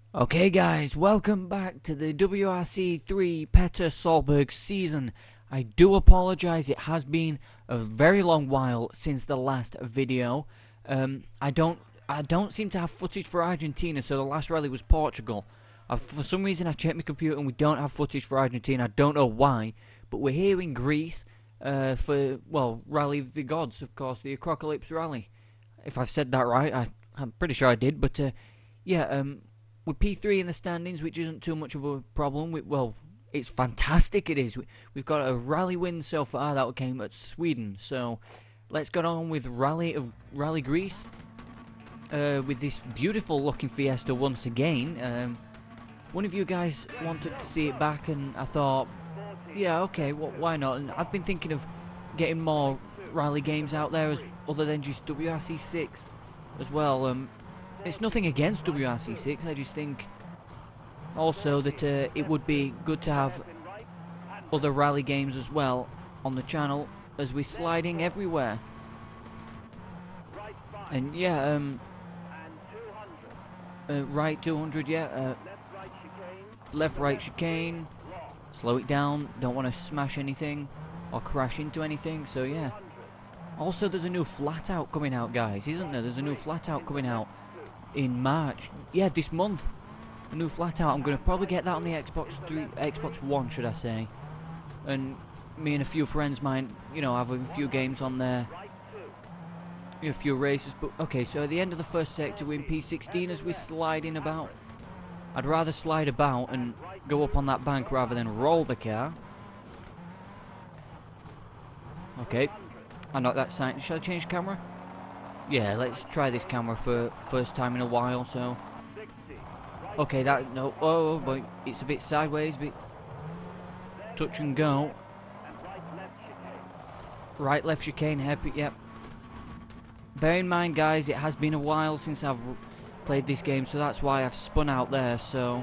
Okay guys, welcome back to the WRC 3 Petter Solberg season. I do apologise, it has been a very long while since the last video. I don't seem to have footage for Argentina, so the last rally was Portugal. For some reason I checked my computer and we don't have footage for Argentina. I don't know why, but we're here in Greece for, well, Rally of the Gods, of course, the Acrocalypse Rally. If I've said that right, I'm pretty sure I did, but yeah, we're P3 in the standings, which isn't too much of a problem. Well, it's fantastic, it is. We've got a rally win so far that came at Sweden. So let's get on with Rally Greece with this beautiful looking Fiesta once again. One of you guys wanted to see it back, and I thought, yeah, okay, why not? And I've been thinking of getting more rally games out there other than just WRC 6 as well. It's nothing against WRC 6, I just think also that it would be good to have other rally games as well on the channel, as we're sliding everywhere. And yeah, right 200, yeah, left right chicane, slow it down, don't want to smash anything or crash into anything, so yeah. Also there's a new flat out coming out, guys, isn't there? There's a new flat out coming out in March, yeah, this month. A new flat out. I'm gonna probably get that on the Xbox One, should I say? And me and a few friends might, you know, have a few games on there, a few races. But okay, so at the end of the first sector, we're in P16 as we're sliding about. I'd rather slide about and go up on that bank rather than roll the car. Okay, I knocked that sign. Should I change camera? Yeah, let's try this camera for first time in a while, so. Okay, that, no, oh boy, it's a bit sideways, a bit touch and go. Right, left chicane, happy, yep. Bear in mind, guys, it has been a while since I've played this game, so that's why I've spun out there, so.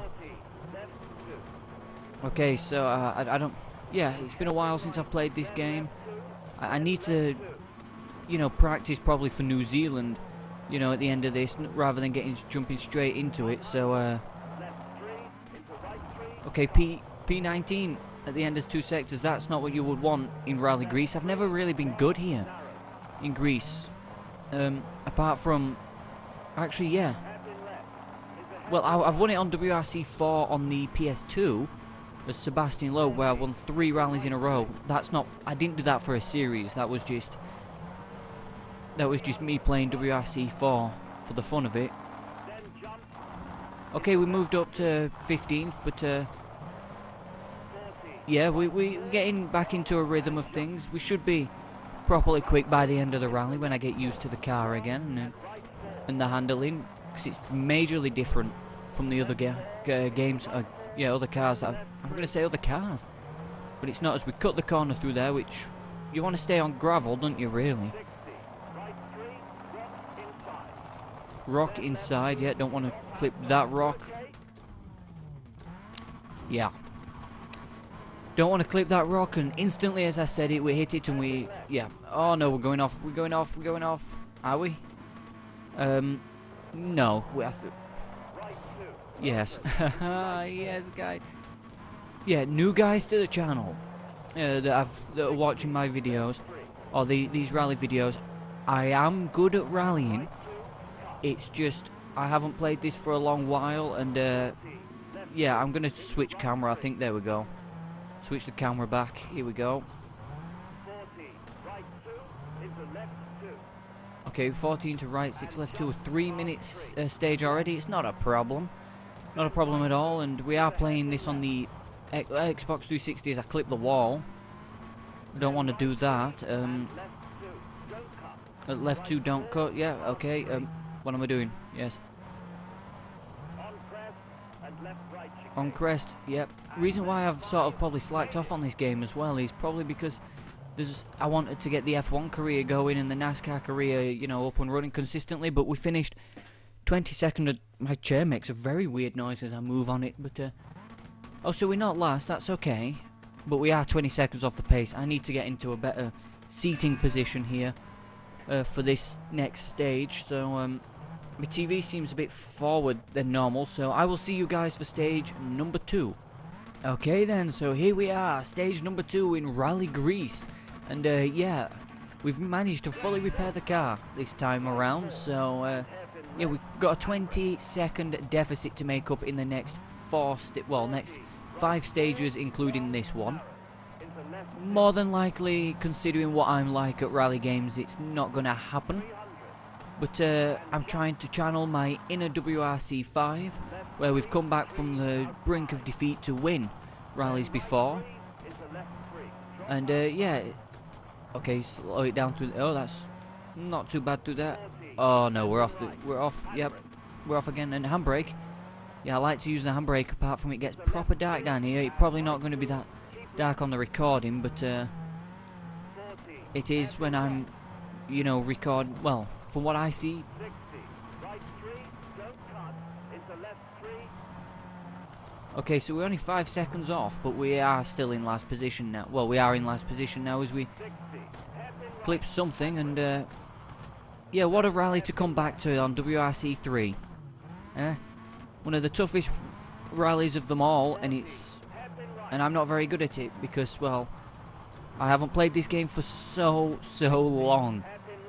Okay, so, I don't, yeah, it's been a while since I've played this game. I need to, you know, practice probably for New Zealand, you know, at the end of this, rather than jumping straight into it. So, okay, P19 at the end of 2 sectors. That's not what you would want in Rally Greece. I've never really been good here in Greece, apart from, actually, yeah. Well, I've won it on WRC 4 on the PS2 as Sebastian Loeb, where I won 3 rallies in a row. That's not, I didn't do that for a series. That was just me playing WRC 4 for the fun of it. Okay, we moved up to 15th, but yeah, we're getting back into a rhythm of things. We should be properly quick by the end of the rally when I get used to the car again and the handling, because it's majorly different from the other games. Yeah, other cars. I'm going to say other cars, but it's not, as we cut the corner through there, which you want to stay on gravel, don't you, really? Rock inside, yeah, don't want to clip that rock. Yeah. Don't want to clip that rock, and instantly as I said it, we hit it and we, yeah. Oh no, we're going off, we're going off. Are we? No. Yes. Yes, guys. Yeah, new guys to the channel that are watching my videos, or these rally videos. I am good at rallying. It's just, I haven't played this for a long while, and yeah, I'm going to switch camera, I think. There we go. Switch the camera back, here we go. Okay, 14 to right, 6 left 2, 3 minutes stage already. It's not a problem. Not a problem at all, and we are playing this on the Xbox 360 as I clip the wall. Don't want to do that. Left 2, don't cut, yeah, okay. What am I doing? Yes. On crest, yep. Reason why I've sort of probably slacked off on this game as well is probably because I wanted to get the F1 career going and the NASCAR career, you know, up and running consistently, but we finished 22nd. My chair makes a very weird noise as I move on it, but oh, so we're not last, that's okay. But we are 20 seconds off the pace. I need to get into a better seating position here for this next stage, so My TV seems a bit forward than normal, so I will see you guys for stage number 2. Okay then, so here we are, stage number 2 in Rally Greece. And yeah, we've managed to fully repair the car this time around, so yeah, we've got a 20-second deficit to make up in the next next 5 stages, including this one. More than likely, considering what I'm like at rally games, it's not gonna happen. But I'm trying to channel my inner WRC 5, where we've come back from the brink of defeat to win rallies before. And yeah, okay, slow it down through. Oh, that's not too bad through that. Oh no, we're off. Yep, we're off again. And handbrake. Yeah, I like to use the handbrake. Apart from it gets proper dark down here. It's probably not going to be that dark on the recording, but it is when I'm, you know, well, from what I see. Okay, so we're only 5 seconds off, but we are still in last position now. Well, we are in last position now as we clip something, and yeah, what a rally to come back to on WRC 3. One of the toughest rallies of them all, and I'm not very good at it because, well, I haven't played this game for so long.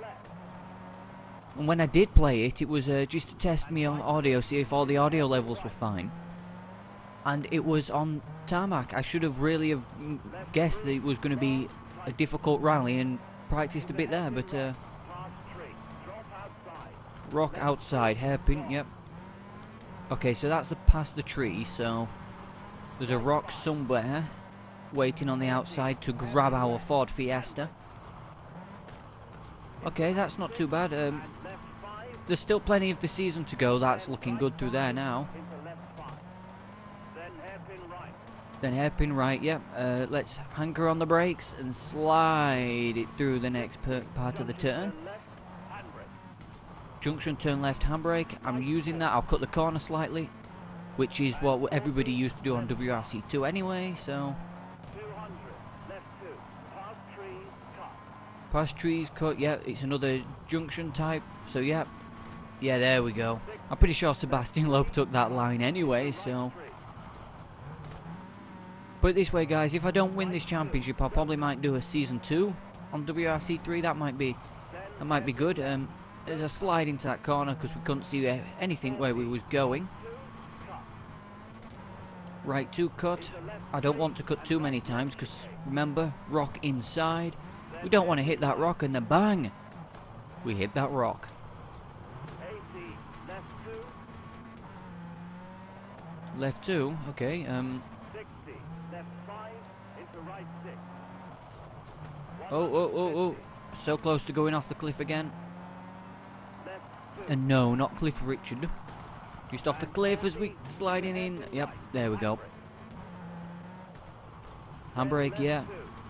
And when I did play it, it was just to test my audio, see if all the audio levels were fine. And it was on tarmac. I should have really guessed that it was going to be a difficult rally and practiced a bit there, but rock outside, hairpin, yep. Okay, so that's past the tree, so there's a rock somewhere waiting on the outside to grab our Ford Fiesta. Okay, that's not too bad. There's still plenty of the season to go. That's looking good through there now. Then hairpin right, yep. Let's hanker on the brakes and slide it through the next part of the turn. Junction, turn left, handbrake. I'm using that. I'll cut the corner slightly, which is what everybody used to do on WRC2 anyway, so. Past trees, cut, yeah, it's another junction type, so yeah. Yeah, there we go. I'm pretty sure Sebastian Loeb took that line anyway, so. Put it this way, guys, if I don't win this championship, I probably might do a season 2 on WRC3. That might be good. There's a slide into that corner because we couldn't see anything where we was going. Right 2 cut. I don't want to cut too many times because remember, rock inside. We don't want to hit that rock and then bang, we hit that rock. Left 2, okay. Oh, so close to going off the cliff again. And no, not Cliff Richard. Just off the cliff as we sliding in. Yep, there we go. Handbrake, yeah.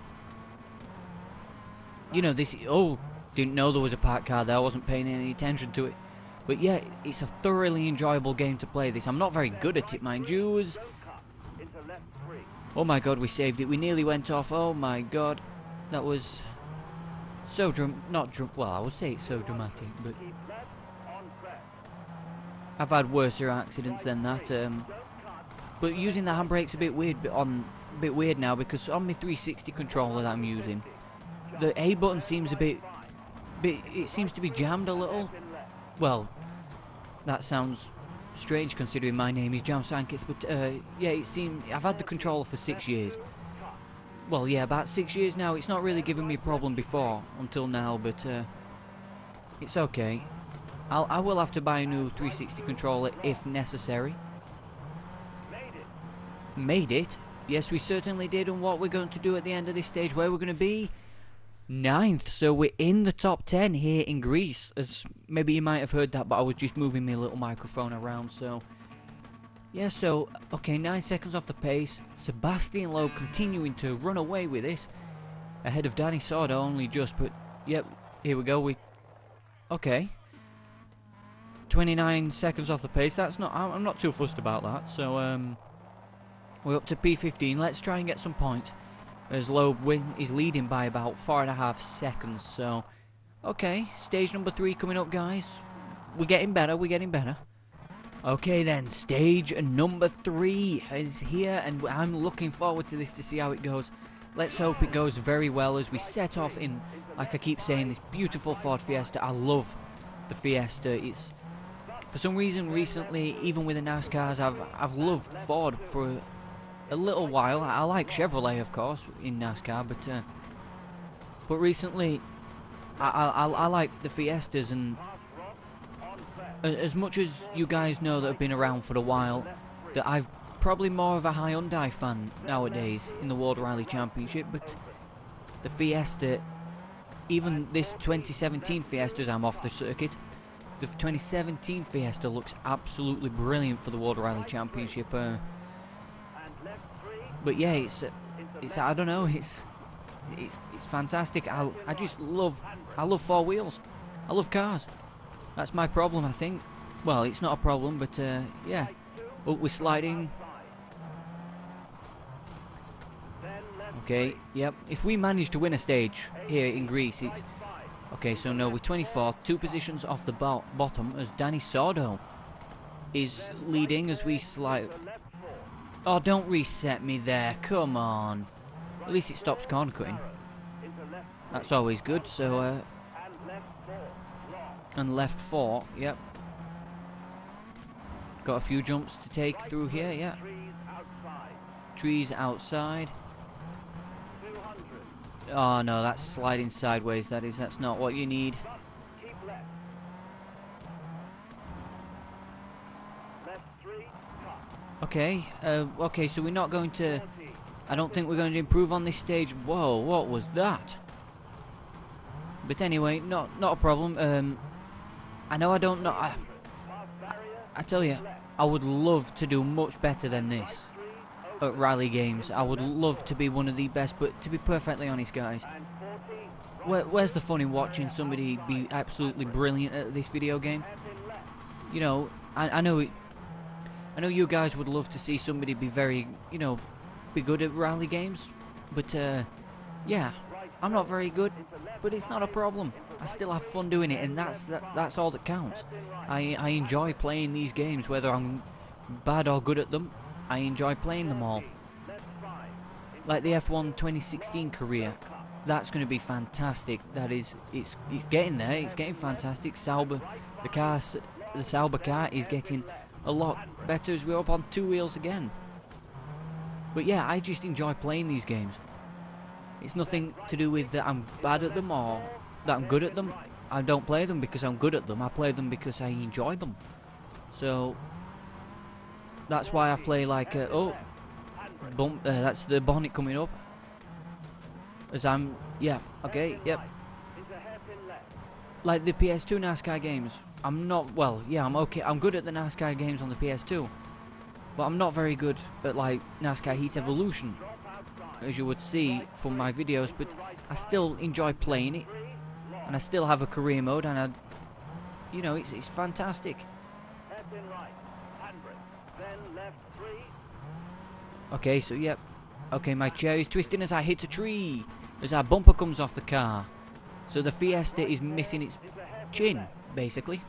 You know, this... Oh, didn't know there was a parked car there. I wasn't paying any attention to it. But yeah, it's a thoroughly enjoyable game to play this. I'm not very good at it, mind you. Oh my god, we saved it. We nearly went off. Oh my god. That was so well, I would say it's so dramatic, but I've had worser accidents than that. But using the handbrake's a bit weird now because on my 360 controller that I'm using, the A button seems it seems to be jammed a little. Well, that sounds strange considering my name is Jam Sankith, but yeah, it seems I've had the controller for 6 years. Well, yeah, about 6 years now. It's not really given me a problem before until now, but it's okay. I will have to buy a new 360 controller if necessary. Made it? Yes, we certainly did. And what we're going to do at the end of this stage, where we're going to be 9th. So we're in the top 10 here in Greece. As maybe you might have heard that, but I was just moving my little microphone around. So yeah, so okay, 9 seconds off the pace. Sebastian Loeb continuing to run away with this, ahead of Danny Sordo only just. But yep, here we go. Okay. 29 seconds off the pace. That's not. I'm not too fussed about that. So we're up to P15. Let's try and get some points. As Loeb is leading by about 4.5 seconds. So okay, stage number 3 coming up, guys. we're getting better, we're getting better. Okay then, stage number 3 is here, and I'm looking forward to this to see how it goes. Let's hope it goes very well as we set off in, like I keep saying, this beautiful Ford Fiesta. I love the Fiesta. It's, for some reason recently, even with the NASCARs, I've loved Ford for a little while. I like Chevrolet, of course, in NASCAR, but recently I like the Fiestas, and as much as you guys know that have been around for a while, that I've probably more of a Hyundai fan nowadays in the World Rally Championship, but the Fiesta, even this 2017 Fiesta, as I'm off the circuit, the 2017 Fiesta looks absolutely brilliant for the World Rally Championship. But yeah, it's I don't know, it's fantastic. I love four wheels. I love cars. That's my problem, I think. Well, it's not a problem, but yeah. Oh, we're sliding. Okay, yep. If we manage to win a stage here in Greece, it's... Okay, so no, we're 24th, 2 positions off the bottom, as Danny Sordo is leading as we slide... Oh, don't reset me there, come on. At least it stops corner cutting. That's always good, so... and left 4, yep. Got a few jumps to take through here, yeah. Trees outside. Oh no, that's sliding sideways, that is. That's not what you need. Okay, okay, so we're not going to... I don't think we're going to improve on this stage. Whoa, what was that? But anyway, not a problem. I know I don't know... I tell you, I would love to do much better than this at rally games. I would love to be one of the best, but to be perfectly honest, guys, where's the fun in watching somebody be absolutely brilliant at this video game? You know, I know you guys would love to see somebody be very, you know, be good at rally games, but yeah, I'm not very good, but it's not a problem. I still have fun doing it, and that's all that counts. I enjoy playing these games, whether I'm bad or good at them. I enjoy playing them all. Like the F1 2016 career, that's going to be fantastic. That is, it's getting there. It's getting fantastic. Sauber, the Sauber car is getting a lot better as we're up on 2 wheels again. But yeah, I just enjoy playing these games. It's nothing to do with that I'm bad at them or that I'm good at them. I don't play them because I'm good at them. I play them because I enjoy them. So that's why I play like oh, bump. That's the bonnet coming up. As I'm, yeah, okay, yep. Like the PS2 NASCAR games, I'm not, well, yeah, I'm okay. I'm good at the NASCAR games on the PS2, but I'm not very good at like NASCAR Heat Evolution, as you would see from my videos. But I still enjoy playing it, and I still have a career mode, and you know, it's fantastic. Okay, so yep. Okay, my chair is twisting as I hit a tree, as our bumper comes off the car. So the Fiesta is missing its chin, basically.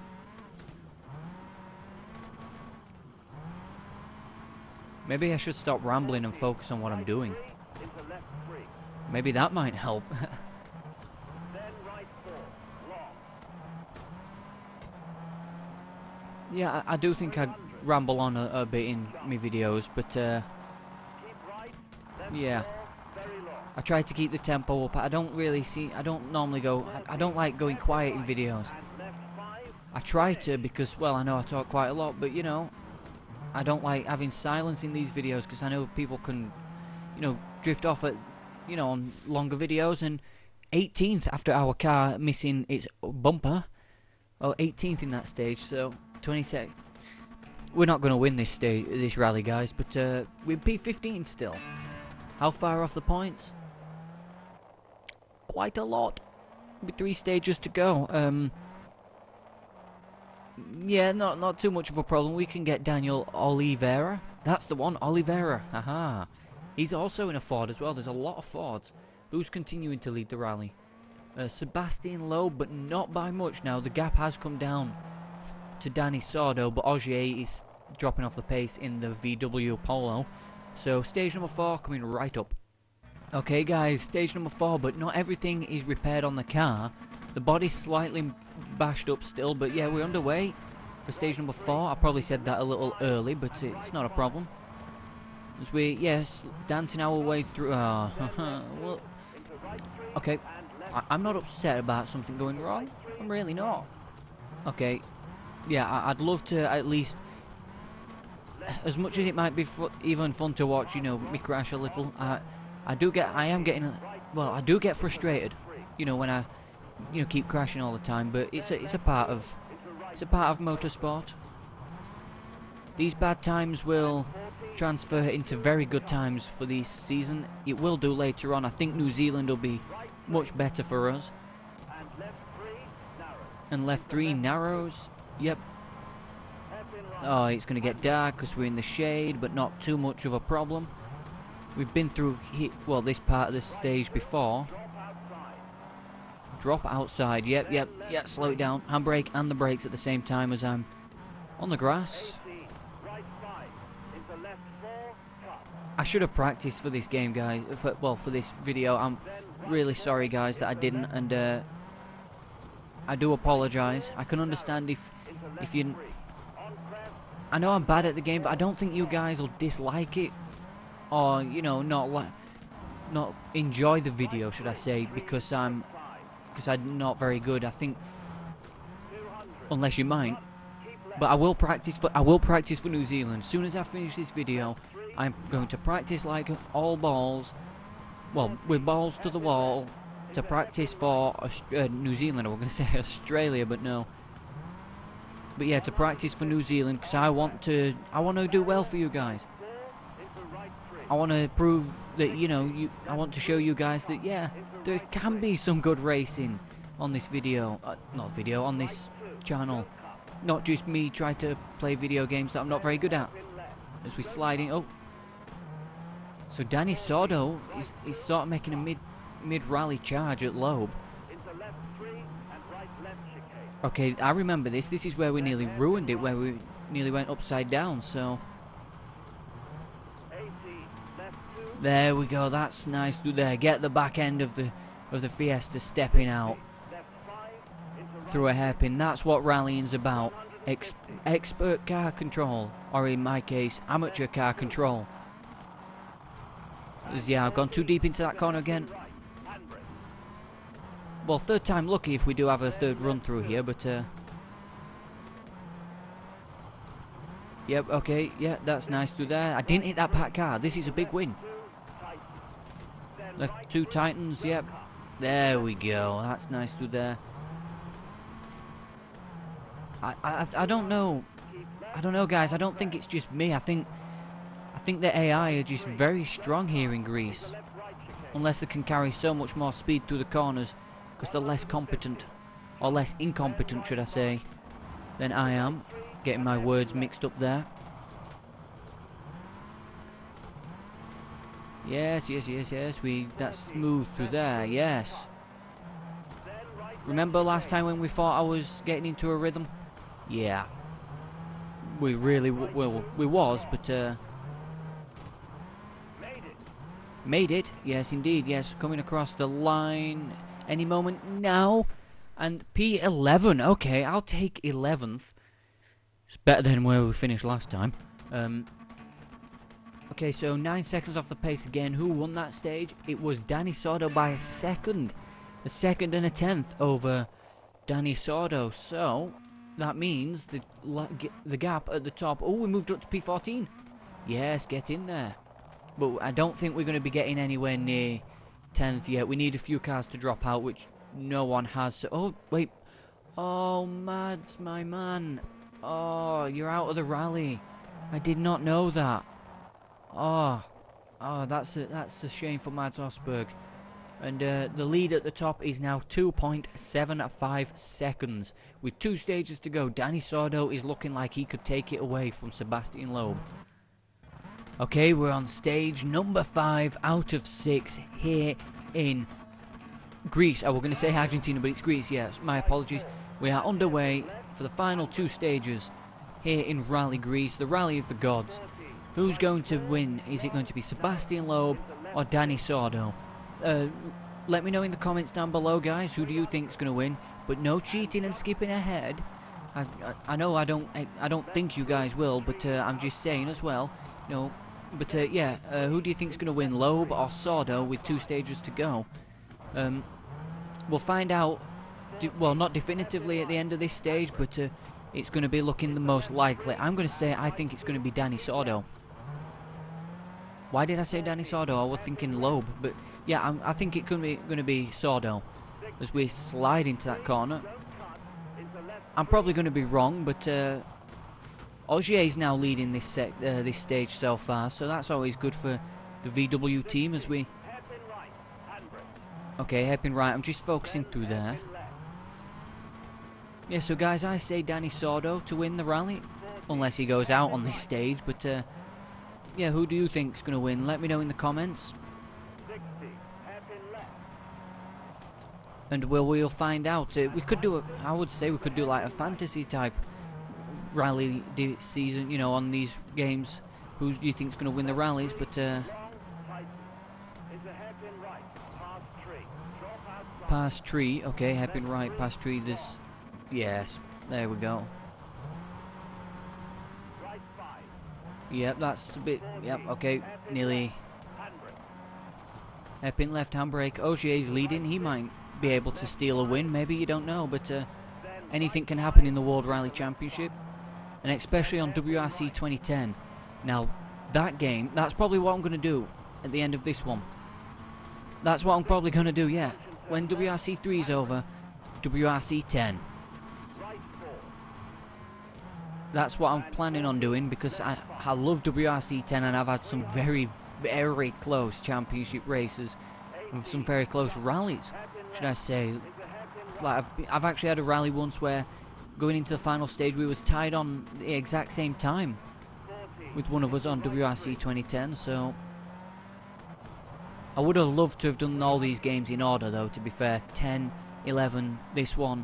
Maybe I should stop rambling and focus on what I'm doing. Maybe that might help. Yeah, I do think I ramble on a bit in my videos, but yeah, I try to keep the tempo up. I don't normally go, I don't like going quiet in videos. I try to, because, well, I know I talk quite a lot, but you know, I don't like having silence in these videos, because I know people can, you know, drift off at, you know, on longer videos. And 18th after our car missing its bumper, well, 18th in that stage, so 22nd. We're not going to win this stage, this rally, guys, but we're P15 still. How far off the points? Quite a lot. With 3 stages to go. Yeah, not too much of a problem. We can get Daniel Oliveira. That's the one, Oliveira. Haha. He's also in a Ford as well. There's a lot of Fords. Who's continuing to lead the rally? Sebastian Loeb, but not by much now. The gap has come down to Danny Sordo, but Ogier is dropping off the pace in the VW Polo. So stage number 4 coming right up. Okay guys, stage number 4, but not everything is repaired on the car. The body's slightly bashed up still, but yeah, we're underway for stage number 4. I probably said that a little early, but it's not a problem. As we, yes, dancing our way through. Well, okay, I'm not upset about something going wrong. I'm really not. Okay, yeah, I'd love to at least, as much as it might be even fun to watch, you know, me crash a little. I do get frustrated, you know, when I, you know, keep crashing all the time. But it's a part of motorsport. These bad times will transfer into very good times for this season. It will do later on. I think New Zealand will be much better for us. And left 3 narrows. Yep. Oh, it's going to get dark because we're in the shade, but not too much of a problem. We've been through this part of the stage before. Drop outside. Yep. Slow it down. Handbrake and the brakes at the same time as I'm on the grass. I should have practiced for this game, guys. For this video. I'm really sorry, guys, that I didn't, and I do apologise. I can understand if you. I know I'm bad at the game, but I don't think you guys will dislike it, or you know, not enjoy the video, should I say? Because I'm not very good. I think, unless you mind. But I will practice for New Zealand. As soon as I finish this video, I'm going to practice like all balls, well, with balls to the wall, to practice for New Zealand. I was going to say Australia, but no. But yeah, to practice for New Zealand, because I want to do well for you guys. I want to prove that, you know, I want to show you guys that, yeah, there can be some good racing on this on this channel. Not just me try to play video games that I'm not very good at. As we slide in, so Danny Sordo is sort of making a mid-rally charge at Loeb. Okay, I remember this. This is where we nearly ruined it, where we nearly went upside down, so. There we go, that's nice through there. Get the back end of the Fiesta stepping out through a hairpin. That's what rallying's about. Expert car control, or in my case, amateur car control. Yeah, I've gone too deep into that corner again. Well, third time lucky if we do have a third run through here, but yep, okay, yeah, that's nice through there. I didn't hit that packed car. This is a big win. Left 2 Titans, yep. There we go. That's nice through there. I don't know. I don't know, guys. I don't think it's just me. I think the AI are just very strong here in Greece. Unless they can carry so much more speed through the corners, because they're less competent, or less incompetent, should I say, than I am. Getting my words mixed up there. Yes. That's smooth through there. Yes. Remember last time when we thought I was getting into a rhythm? Yeah. We really we was, but made it. Yes, indeed. Yes, coming across the line any moment now. And P11. Okay, I'll take 11th. It's better than where we finished last time. Okay, so 9 seconds off the pace again. Who won that stage? It was Danny Sordo by a second. A second and a tenth over Danny Sordo. So that means the gap at the top. Oh, we moved up to P14. Yes, get in there. But I don't think we're going to be getting anywhere near 10th yet. We need a few cars to drop out, which no one has. So, oh, wait. Oh, Mads, my man. Oh, you're out of the rally. I did not know that. Oh, that's a shame for Mads Solberg. And the lead at the top is now 2.75 seconds. With 2 stages to go, Danny Sordo is looking like he could take it away from Sebastian Loeb. Okay, we're on stage number 5 out of 6 here in Greece. I was going to say Argentina, but it's Greece, yes. My apologies. We are underway for the final 2 stages here in Rally Greece, the Rally of the Gods. Who's going to win? Is it going to be Sebastian Loeb or Danny Sordo? Let me know in the comments down below, guys. Who do you think is going to win? But no cheating and skipping ahead. I know I don't think you guys will, but I'm just saying as well. No, but yeah. Who do you think is going to win, Loeb or Sordo, with 2 stages to go? We'll find out. Well, not definitively at the end of this stage, but it's going to be looking the most likely. I'm going to say I think it's going to be Danny Sordo. Why did I say Danny Sordo? I was thinking Loeb, but yeah, I think it's going to be Sordo as we slide into that corner. I'm probably going to be wrong, but Ogier is now leading this stage so far, so that's always good for the VW team as we. Okay, hairpin right. I'm just focusing through there. Yeah, so guys, I say Danny Sordo to win the rally, unless he goes out on this stage. But yeah, who do you think is going to win? Let me know in the comments. And we'll find out. We could do I would say we could do like a fantasy type rally season, you know, on these games. Who do you think is going to win the rallies? But past tree. Okay, hairpin right, past tree. This. Yes, there we go. Yep, that's a bit. Yep, okay, nearly. Hairpin left handbrake. Ogier's leading. He might be able to steal a win. Maybe, you don't know, but anything can happen in the World Rally Championship, and especially on WRC 2010. Now, that game. That's probably what I'm going to do at the end of this one. That's what I'm probably going to do. Yeah, when WRC 3 is over, WRC 10. That's what I'm planning on doing, because I love WRC 10, and I've had some very, very close championship races with some very close rallies, should I say. Like I've actually had a rally once where going into the final stage we was tied on the exact same time with one of us on WRC 2010, so I would have loved to have done all these games in order though, to be fair. 10, 11, this one.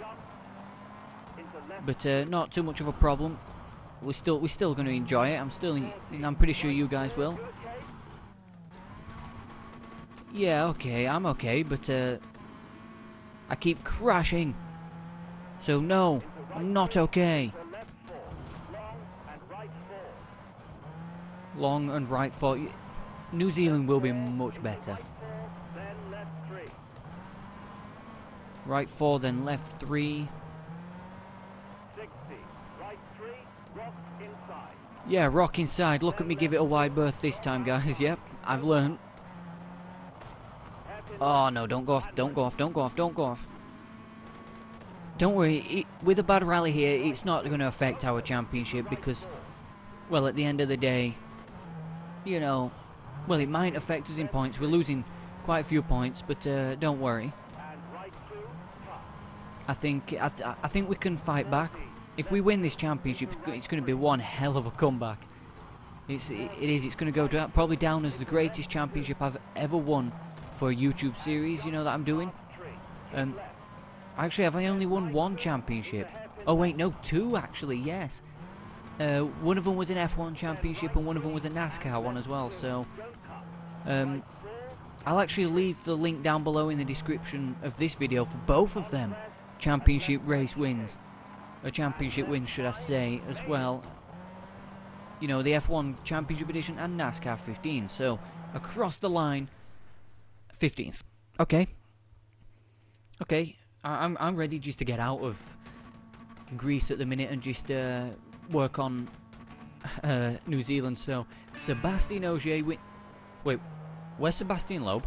But not too much of a problem. We're still going to enjoy it. I'm pretty sure you guys will. Yeah, okay, I'm okay, but I keep crashing. So no, I'm not okay. Long and right 4. New Zealand will be much better. Right 4, then left 3. Yeah, rock inside. Look at me give it a wide berth this time, guys. Yep, I've learned. Oh no, don't go off, don't go off, don't go off, don't go off. Don't worry, with a bad rally here, it's not going to affect our championship because, well, at the end of the day, you know, well, it might affect us in points. We're losing quite a few points, but don't worry. I think we can fight back. If we win this championship, it's going to be one hell of a comeback. It is. It's going to go down, probably down as the greatest championship I've ever won for a YouTube series, you know, that I'm doing. Actually, have I only won 1 championship? Oh wait, no, 2 actually. Yes. One of them was an F1 championship, and one of them was a NASCAR one as well. So, I'll actually leave the link down below in the description of this video for both of them championship race wins. A championship win, should I say, as well. You know, the F1 Championship Edition and NASCAR 15. So, across the line, 15th. Okay. Okay, I'm ready just to get out of Greece at the minute and just work on New Zealand. So, Sebastian Ogier win. Wait, where's Sebastian Loeb?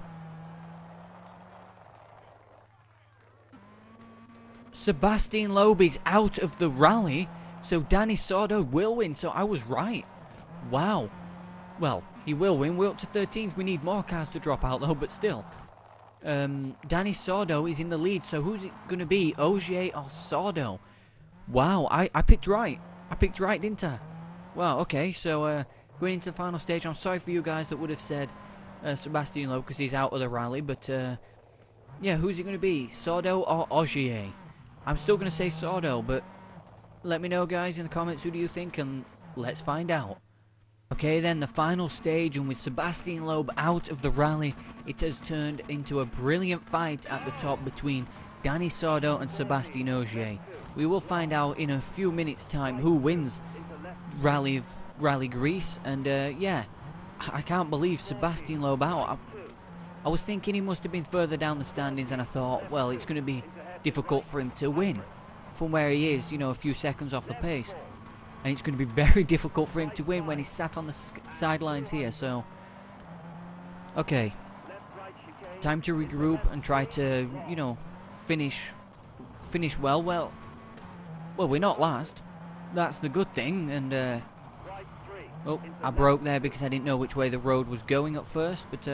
Sebastian Loeb is out of the rally, so Danny Sordo will win. So I was right. Wow. Well, he will win. We're up to 13th. We need more cars to drop out though, but still. Danny Sordo is in the lead, so who's it going to be? Ogier or Sordo? Wow, I picked right. I picked right, didn't I? Wow, okay, so going into the final stage, I'm sorry for you guys that would have said Sebastian Loeb because he's out of the rally, but yeah, who's it going to be? Sordo or Ogier? I'm still going to say Sordo, but Let me know, guys, in the comments, who do you think, and let's find out. Okay, then the final stage, and with Sebastian Loeb out of the rally, it has turned into a brilliant fight at the top between Dani Sordo and Sébastien Ogier. We will find out in a few minutes' time who wins Rally Greece, and yeah, I can't believe Sebastian Loeb out. I was thinking he must have been further down the standings, and I thought, well, it's going to be difficult for him to win from where he is, you know, a few seconds off the pace. And it's going to be very difficult for him to win when he's sat on the sidelines here, so... Okay. Time to regroup and try to, you know, finish well. Well, we're not last. That's the good thing, and, oh, I broke there because I didn't know which way the road was going at first, but,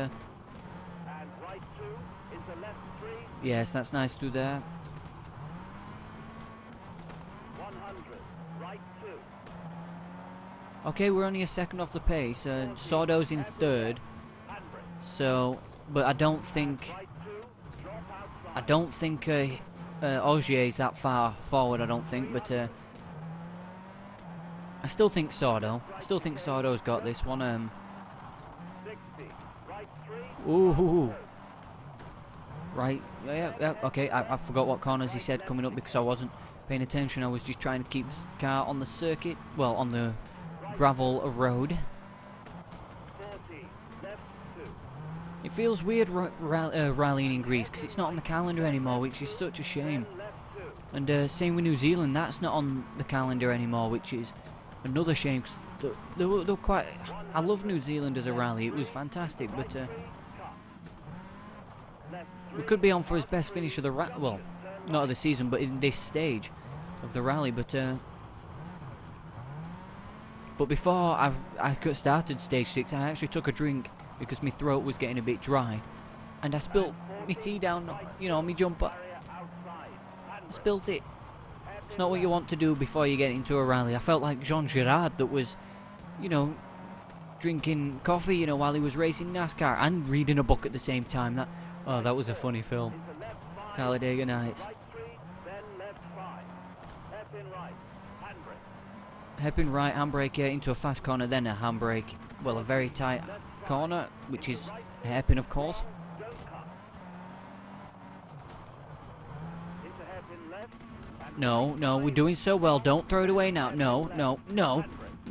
yes, that's nice through there. Okay, we're only a second off the pace. Sordo's in third, so, but I don't think Ogier is that far forward. I don't think, but I still think Sordo. I still think Sordo's got this one. Ooh. Right. Yeah. Okay. I forgot what corners he said coming up because I wasn't paying attention. I was just trying to keep the car on the circuit. Well, on the gravel road. It feels weird rallying in Greece because it's not on the calendar anymore, which is such a shame. And same with New Zealand, that's not on the calendar anymore, which is another shame. Cause they're quite. I love New Zealand as a rally; it was fantastic, but we could be on for his best finish of the well, not of the season, but in this stage of the rally. But before I started stage 6, I actually took a drink because my throat was getting a bit dry, and I spilt my tea down, you know, my jumper. Spilt it. It's not what you want to do before you get into a rally. I felt like Jean Girard that was, you know, drinking coffee, you know, while he was racing NASCAR and reading a book at the same time. That was a funny film. Talladega Nights. Hairpin right, handbrake into a fast corner, then a handbrake. Well, a very tight corner, which is a hairpin, of course. No, we're doing so well. Don't throw it away now. No.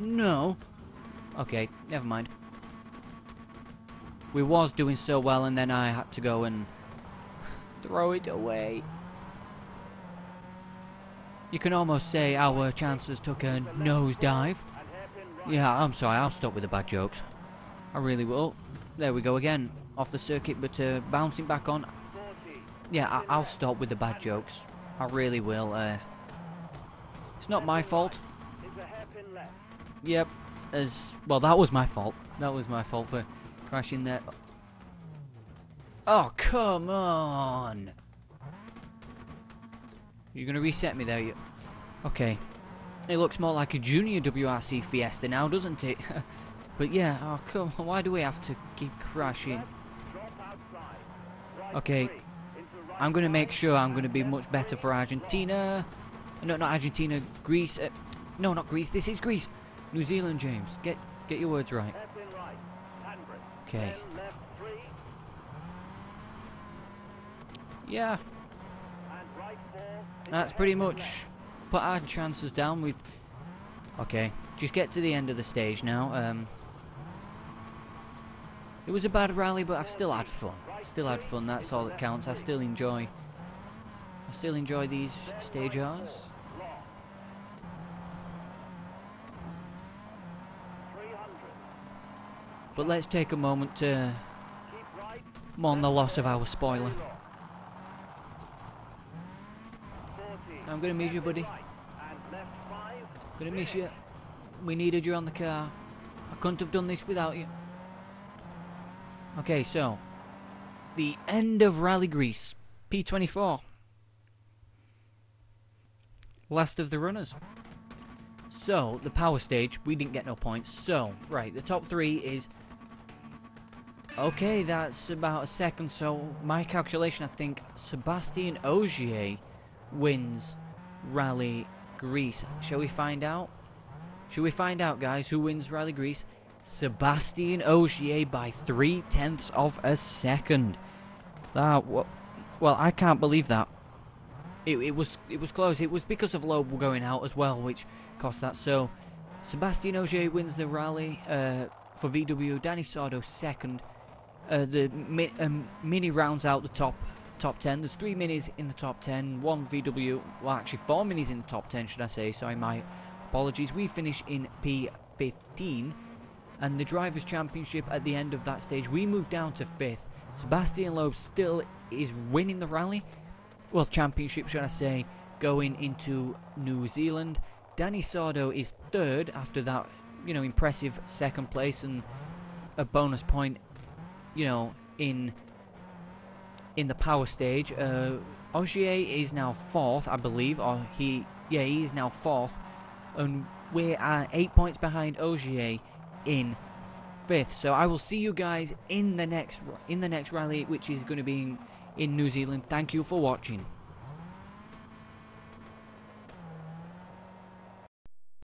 Okay, never mind. We was doing so well, and then I had to go and throw it away. You can almost say our chances took a nosedive. Yeah, I'm sorry, I'll stop with the bad jokes. I really will. There we go again, off the circuit, but bouncing back on. Yeah, I'll stop with the bad jokes. I really will. It's not my fault. Yep, well, that was my fault. That was my fault for crashing there. Oh, come on! You're gonna reset me there, okay. It looks more like a junior WRC Fiesta now, doesn't it? But yeah, oh come on, why do we have to keep crashing? Okay, I'm gonna make sure I'm gonna be much better for Argentina. No, not Argentina, Greece. No, not Greece, this is Greece. New Zealand, James. Get your words right. Okay. Yeah. That's pretty much put our chances down with... Okay, just get to the end of the stage now. It was a bad rally, but I've still had fun. Still had fun, that's all that counts. I still enjoy these stage R's. But let's take a moment to mourn the loss of our spoiler. I'm gonna miss you, buddy. Gonna miss you. We needed you on the car. I couldn't have done this without you. Okay, so the end of Rally Greece, P24. Last of the runners. So the power stage, we didn't get no points. So right, the top 3 is okay. That's about a second. So my calculation, I think Sébastien Ogier wins Rally Greece. Shall we find out? Shall we find out, guys, who wins Rally Greece? Sebastian Ogier by 0.3 of a second. That, well, I can't believe that. It was close. It was because of Loeb going out as well, which cost that. So, Sebastian Ogier wins the rally for VW. Danny Sardo second. The Mini rounds out the top 10. There's 3 minis in the top 10. 1 VW. Well, actually 4 minis in the top 10, should I say? Sorry, my apologies. We finish in P15. And the Drivers' Championship at the end of that stage, we move down to 5th. Sebastian Loeb still is winning the rally. Well, championship, should I say, going into New Zealand. Danny Sardo is 3rd after that, you know, impressive 2nd place and a bonus point, you know, in the power stage. Ogier is now 4th, I believe, or he is now 4th, and we are 8 points behind Ogier in 5th. So I will see you guys in the next rally, which is going to be in New Zealand. Thank you for watching.